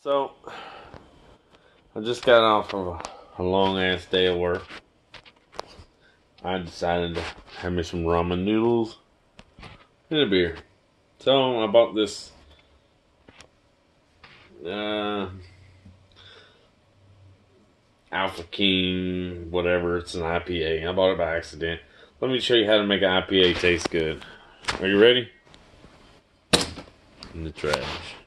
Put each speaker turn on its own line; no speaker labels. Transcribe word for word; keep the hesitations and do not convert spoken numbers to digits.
So, I just got off of a, a long ass day of work. I decided to have me some ramen noodles and a beer. So, I bought this uh, Alpha King, whatever, it's an I P A. I bought it by accident. Let me show you how to make an I P A taste good. Are you ready? In the trash.